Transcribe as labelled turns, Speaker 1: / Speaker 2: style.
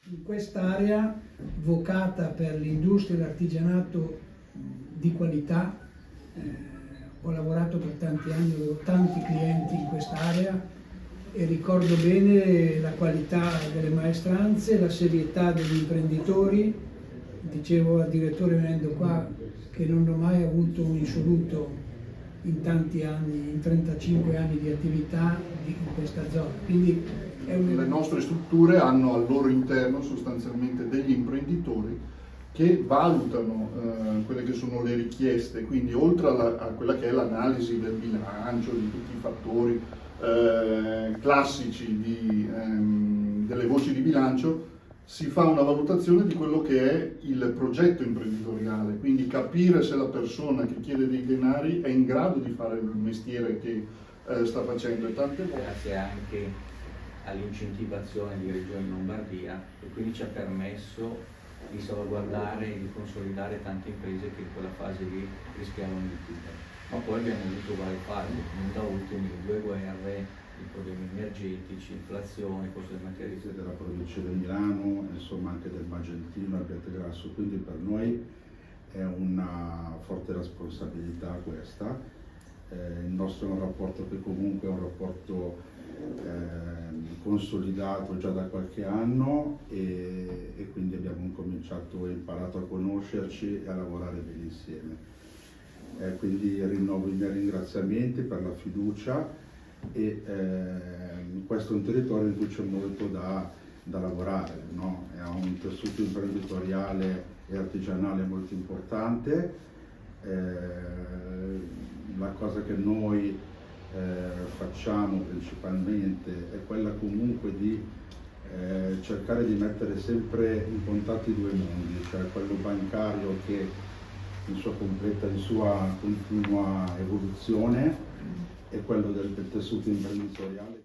Speaker 1: In quest'area vocata per l'industria e l'artigianato di qualità, ho lavorato per tanti anni, avevo tanti clienti in quest'area e ricordo bene la qualità delle maestranze, la serietà degli imprenditori. Dicevo al direttore venendo qua che non ho mai avuto un insoluto in tanti anni, in 35 anni di attività in questa zona. Quindi
Speaker 2: le nostre strutture hanno al loro interno sostanzialmente degli imprenditori che valutano quelle che sono le richieste, quindi oltre a quella che è l'analisi del bilancio, di tutti i fattori classici delle voci di bilancio, si fa una valutazione di quello che è il progetto imprenditoriale, quindi capire se la persona che chiede dei denari è in grado di fare il mestiere che sta facendo. E tante volte
Speaker 3: grazie anche all'incentivazione di Regione Lombardia, e quindi ci ha permesso di salvaguardare e di consolidare tante imprese che in quella fase lì rischiavano di chiudere. Ma poi abbiamo avuto varie fasi, non da ultimi le due guerre, i problemi energetici, inflazione, costo delle materie
Speaker 4: della provincia di Milano, insomma anche del Magentino, Abbiategrasso, quindi per noi è una forte responsabilità questa. Il nostro è un rapporto che comunque è un rapporto consolidato già da qualche anno e quindi abbiamo cominciato e imparato a conoscerci e a lavorare bene insieme. Quindi rinnovo i miei ringraziamenti per la fiducia e questo è un territorio in cui c'è molto da lavorare, no? È un tessuto imprenditoriale e artigianale molto importante. La cosa che noi facciamo principalmente è quella comunque di cercare di mettere sempre in contatto i due mondi, cioè quello bancario che in sua continua evoluzione e quello del tessuto imprenditoriale.